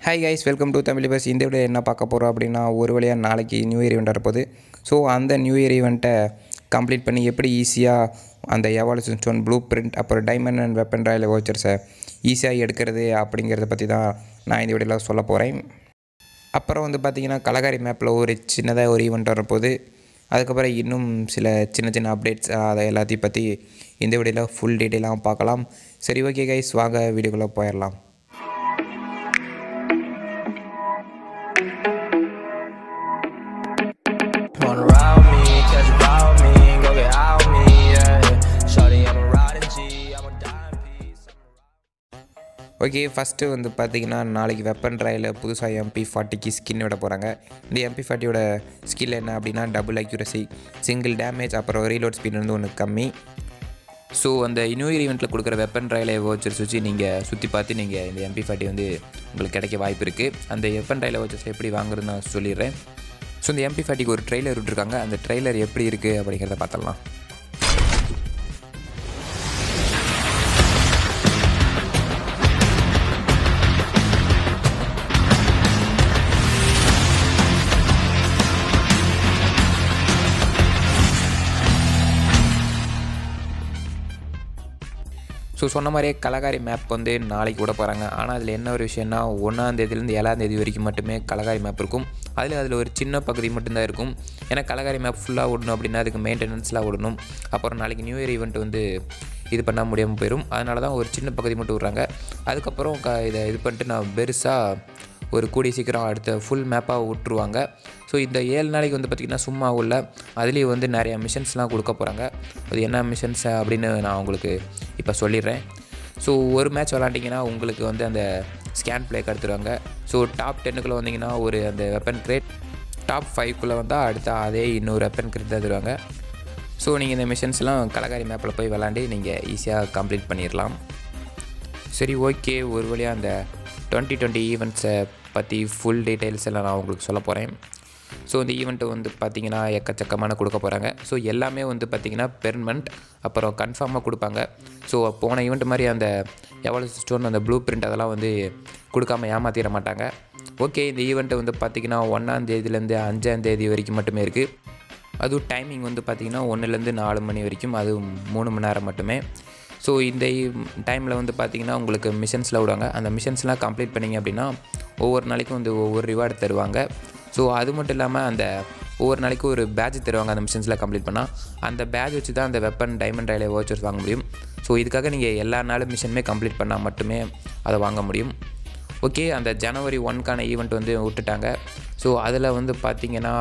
Hi guys, welcome to Tamil buzz. இந்த video என்ன பார்க்க போகிறோம் அப்படின்னா, ஒரு வழியாக நாளைக்கு நியூ இயர் ஈவெண்ட் வரப்போகுது. ஸோ அந்த நியூ இயர் ஈவெண்ட்டை கம்ப்ளீட் பண்ணி எப்படி ஈஸியாக அந்த எவால்யூஷன் ஸ்டோன், ப்ளூ பிரிண்ட், அப்புறம் டைமண்ட் அண்ட் வெப்பன் ராயல் வவுச்சர்ஸை ஈஸியாக எடுக்கிறது அப்படிங்கிறத பற்றி தான் நான் இந்த வீடியோவில் சொல்ல போகிறேன். அப்புறம் பார்த்திங்கன்னா கலகாரி மேப்பில் ஒரு சின்னதாக ஒரு ஈவெண்ட் வரப்போகுது. அதுக்கப்புறம் இன்னும் சில சின்ன சின்ன அப்டேட்ஸ் அதை எல்லாத்தையும் பற்றி இந்த வீடியோவில் ஃபுல் டீட்டெயிலாக பார்க்கலாம். சரி, ஓகே கைஸ், வாங்க வீடியோக்குள்ளே போயிடலாம். ஓகே, ஃபஸ்ட்டு பார்த்திங்கன்னா நாளைக்கு வெப்பன் ட்ராயில் புதுசாக MP40க்கு ஸ்கின் விட போகிறாங்க. இந்த MP40யோட ஸ்கில் என்ன அப்படின்னா, டபுள் அக்யூரசி, சிங்கிள் டேமேஜ், அப்புறம் ரீலோட் ஸ்பீட் ஒன்று கம்மி. ஸோ அந்த நியூ இயர் ஈவெண்ட்டில் கொடுக்குற வெப்பன் ட்ராயில் வவுச்சர்ஸ் வச்சு நீங்கள் சுற்றி பார்த்து நீங்கள் இந்த MP40 உங்களுக்கு கிடைக்க வாய்ப்பு இருக்குது. அந்த வெப்பன் ட்ராயில் வவுச்சர்ஸ் எப்படி வாங்குறதுன்னு நான் சொல்லிடுறேன். ஸோ இந்த MP40க்கு ஒரு ட்ரெய்லர் விட்டுருக்காங்க. அந்த ட்ரெய்லர் எப்படி இருக்குது அப்படிங்கிறத பார்த்துடலாம். ஸோ சொன்ன மாதிரியே கலகாரி மேப் நாளைக்கு விட போகிறாங்க. ஆனால் அதில் என்ன ஒரு விஷயம்னா, 1ஆம் தேதியிலேருந்து 7ஆம் தேதி வரைக்கும் மட்டுமே கலகாரி மேப் இருக்கும். அதில் ஒரு சின்ன பகுதி மட்டும்தான் இருக்கும். ஏன்னா கலகாரி மேப் ஃபுல்லாக விடணும் அப்படின்னா அதுக்கு மெயின்டெனன்ஸ்லாம் விடணும். அப்புறம் நாளைக்கு நியூ இயர் ஈவெண்ட் இது பண்ண முடியாமல் போயிடும். அதனால தான் ஒரு சின்ன பகுதி மட்டும் விட்றாங்க. அதுக்கப்புறம் இதை இது பண்ணிட்டு நான் பெருசாக ஒரு கூடிய சீக்கிரம் அடுத்த ஃபுல் மேப்பாக விட்டுருவாங்க. ஸோ இந்த 7 நாளைக்கு பார்த்திங்கன்னா சும்மா உள்ள அதுலேயும் நிறையா மிஷன்ஸ்லாம் கொடுக்க போகிறாங்க. அது என்ன மிஷன்ஸ் அப்படின்னு நான் உங்களுக்கு இப்போ சொல்லிடுறேன். ஸோ ஒரு மேட்ச் விளாண்டிங்கன்னா உங்களுக்கு அந்த ஸ்கேன் பிளேக்கு எடுத்துருவாங்க. ஸோ டாப் 10க்குள்ளே வந்தீங்கன்னா ஒரு அந்த வெப்பன் கிரேட், டாப் 5க்குள்ளே வந்தால் அடுத்த அதே இன்னொரு வெப்பன் கிரேட் தான் தருவாங்க. ஸோ நீங்கள் இந்த மிஷன்ஸ்லாம் கலகாரி மேப்பில் போய் விளாண்டு நீங்கள் ஈஸியாக கம்ப்ளீட் பண்ணிடலாம். சரி, ஓகே, ஒரு வழியாக அந்த 2020 ஈவெண்ட்ஸை பற்றி ஃபுல் டீட்டெயில்ஸ் எல்லாம் நான் உங்களுக்கு சொல்ல போகிறேன். ஸோ இந்த ஈவெண்ட்டு பார்த்திங்கன்னா எக்கச்சக்கமான கொடுக்க போகிறாங்க. ஸோ எல்லாமே பார்த்திங்கன்னா பெர்மனண்ட், அப்புறம் கன்ஃபார்மாக கொடுப்பாங்க. ஸோ போன ஈவெண்ட் மாதிரி அந்த எவால்யூஷன் ஸ்டோன், அந்த ப்ளூ பிரிண்ட் அதெல்லாம் கொடுக்காம ஏமாற்றிட மாட்டாங்க. ஓகே, இந்த ஈவெண்ட்டு பார்த்திங்கன்னா 1ஆம் தேதியிலேருந்து 5ஆம் தேதி வரைக்கும் மட்டுமே இருக்குது. அதுவும் டைமிங் பார்த்திங்கன்னா 1லேருந்து 4 மணி வரைக்கும், அது 3 மணி நேரம் மட்டுமே. ஸோ இந்த டைமில் பார்த்திங்கன்னா உங்களுக்கு மிஷன்ஸில் விடுவாங்க. அந்த மிஷன்ஸ்லாம் கம்ப்ளீட் பண்ணிங்க அப்படின்னா ஒவ்வொரு நாளைக்கும் ஒவ்வொரு ரிவார்டு தருவாங்க. ஸோ அது மட்டும் இல்லாமல் அந்த ஒவ்வொரு நாளைக்கும் ஒரு பேட்ச் தருவாங்க. அந்த மிஷன்ஸில் கம்ப்ளீட் பண்ணால் அந்த பேட்ச் வச்சு தான் அந்த வெப்பன், டைமண்ட் ராயல் வவுச்சர்ஸ் வாங்க முடியும். ஸோ இதுக்காக நீங்கள் எல்லா நாளும் மிஷனுமே கம்ப்ளீட் பண்ணால் மட்டுமே அதை வாங்க முடியும். ஓகே, அந்த ஜனவரி 1க்கான ஈவெண்ட் விட்டுட்டாங்க. ஸோ அதில் பார்த்திங்கன்னா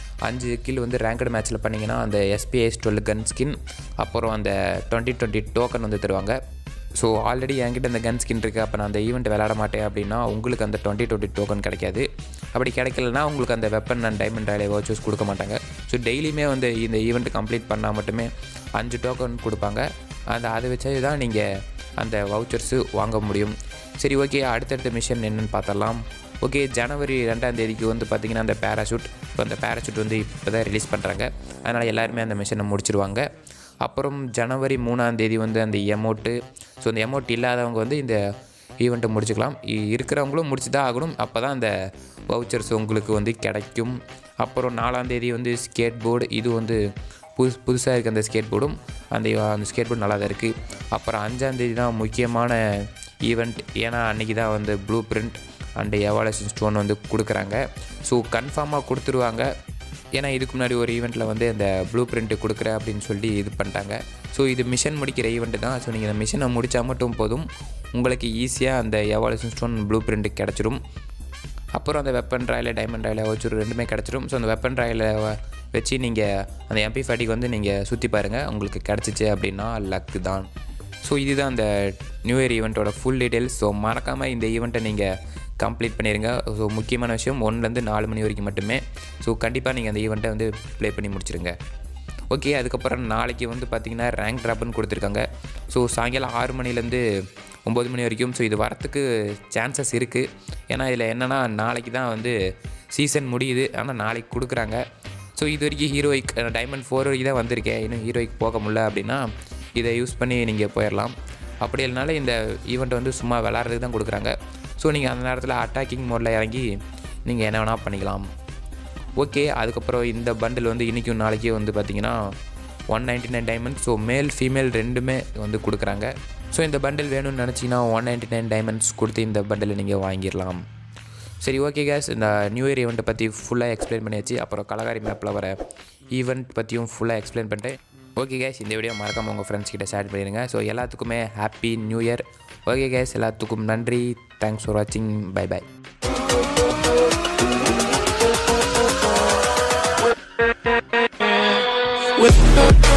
5 கில் ரேங்கட் மேட்ச்சில் பண்ணிங்கன்னா அந்த SPIS-12 கன் ஸ்கின், அப்புறம் அந்த 2020 டோக்கன் தருவாங்க. ஸோ ஆல்ரெடி என்கிட்ட அந்த கன் ஸ்கின் இருக்குது, அப்போ நான் அந்த ஈவெண்ட் விளையாட மாட்டேன் அப்படின்னா உங்களுக்கு அந்த 2020 டோக்கன் கிடைக்காது. அப்படி கிடைக்கலனா உங்களுக்கு அந்த weapon and diamond royal vouchers கொடுக்க மாட்டாங்க. ஸோ டெய்லியுமே இந்த ஈவெண்ட் கம்ப்ளீட் பண்ணால் மட்டுமே 5 டோக்கன் கொடுப்பாங்க. அதை வச்சு தான் நீங்கள் அந்த வவுச்சர்ஸு வாங்க முடியும். சரி, ஓகே, அடுத்தடுத்த மிஷன் என்னென்னு பார்த்தலாம். ஓகே, ஜனவரி 2ஆம் தேதிக்கு பார்த்திங்கன்னா அந்த பேராஷூட், இப்போ அந்த பேராஷூட் இப்போ தான் ரிலீஸ் பண்ணுறாங்க. அதனால் எல்லாருமே அந்த மிஷனை முடிச்சிருவாங்க. அப்புறம் ஜனவரி 3ஆம் தேதி அந்த எமௌண்ட்டு, ஸோ அந்த எமௌண்ட் இல்லாதவங்க இந்த ஈவெண்ட்டை முடிச்சுக்கலாம். இருக்கிறவங்களும் முடிச்சு தான் ஆகணும். அப்போ தான் அந்த வவுச்சர்ஸ் உங்களுக்கு கிடைக்கும். அப்புறம் 4ஆம் தேதி ஸ்கேட் போர்டு, இது புதுசாக இருக்குது அந்த ஸ்கேட் போர்டும். அந்த ஸ்கேட் போர்டு நல்லா தான் இருக்குது. அப்புறம் 5ஆம் தேதி தான் முக்கியமான ஈவெண்ட். ஏன்னா அன்றைக்கி தான் blueprint and evolution stone கொடுக்குறாங்க. ஸோ கன்ஃபார்மாக கொடுத்துருவாங்க. ஏன்னா இதுக்கு முன்னாடி ஒரு ஈவெண்ட்டில் அந்த ப்ளூ பிரிண்ட்டு கொடுக்குறேன் அப்படின்னு சொல்லி இது பண்ணிட்டாங்க. ஸோ இது மிஷன் முடிக்கிற ஈவெண்ட்டு தான். ஸோ நீங்கள் இந்த மிஷனை முடித்தா மட்டும் போதும், உங்களுக்கு ஈஸியாக அந்த எவால்யூஷன் ஸ்டோன், ப்ளூ பிரிண்ட்டு கிடச்சிரும். அப்புறம் அந்த வெப்பன் ராயல், டைமண்ட் ராயல் வச்சு ரெண்டுமே கிடச்சிரும். ஸோ அந்த வெப்பன் ராயலை வச்சு நீங்கள் அந்த MP40க்கு நீங்கள் சுற்றி பாருங்கள். உங்களுக்கு கிடச்சிச்சு அப்படின்னா லக்கு தான். ஸோ இதுதான் அந்த நியூ இயர் ஈவெண்ட்டோட ஃபுல் டீட்டெயில்ஸ். ஸோ மறக்காமல் இந்த ஈவெண்ட்டை நீங்கள் கம்ப்ளீட் பண்ணிடுங்க. ஸோ முக்கியமான விஷயம் 1லேருந்து 4 மணி வரைக்கும் மட்டுமே. ஸோ கண்டிப்பாக நீங்கள் அந்த ஈவெண்ட்டை ப்ளே பண்ணி முடிச்சிருங்க. ஓகே, அதுக்கப்புறம் நாளைக்கு பார்த்திங்கன்னா ரேங்க் ட்ராப்னு கொடுத்துருக்காங்க. ஸோ சாயங்காலம் 6 மணிலேருந்து 9 மணி வரைக்கும். ஸோ இது வரத்துக்கு சான்சஸ் இருக்குது. ஏன்னா இதில் என்னென்னா நாளைக்கு தான் சீசன் முடியுது, ஆனால் நாளைக்கு கொடுக்குறாங்க. ஸோ இது வரைக்கும் ஹீரோயிக் டைமண்ட் 4 வரைக்கும் தான் வந்திருக்கேன். இன்னும் ஹீரோயிக் போக முடியல அப்படின்னா இதை யூஸ் பண்ணி நீங்கள் போயிடலாம். அப்படி இல்லைனாலும் இந்த ஈவெண்ட் சும்மா விளாட்றதுக்கு தான் கொடுக்குறாங்க. ஸோ நீங்கள் அந்த நேரத்தில் அட்டாக்கிங் மோடில் இறங்கி நீங்கள் என்ன வேணால் பண்ணிக்கலாம். ஓகே, அதுக்கப்புறம் இந்த பண்டில் வந்து இன்றைக்கும் நாளைக்கே வந்து பார்த்திங்கன்னா 199 டைமண்ட்ஸ். ஸோ மேல் ஃபீமேல் ரெண்டுமே வந்து கொடுக்குறாங்க. ஸோ இந்த பண்டில் வேணும்னு நினச்சிங்கன்னா 199 டைமண்ட்ஸ் கொடுத்து இந்த பண்டிலை நீங்கள் வாங்கிடலாம். சரி, ஓகே கேஸ், இந்த நியூ இயர் ஈவெண்ட்டை பற்றி ஃபுல்லாக எக்ஸ்பிளைன் பண்ணியாச்சு. அப்புறம் கலகாரி மேப்பில் வர ஈவெண்ட் பற்றியும் ஃபுல்லாக எக்ஸ்பிளைன் பண்ணிட்டேன். ஓகே கேஸ், இந்த வீடியோ மறக்காமல் உங்கள் ஃப்ரெண்ட்ஸ் கிட்ட ஷேர் பண்ணிடுங்க. ஸோ எல்லாத்துக்குமே happy new year. Okay guys, எல்லாத்துக்கும் நன்றி. தேங்க்ஸ் ஃபார் வாட்சிங். Bye bye. With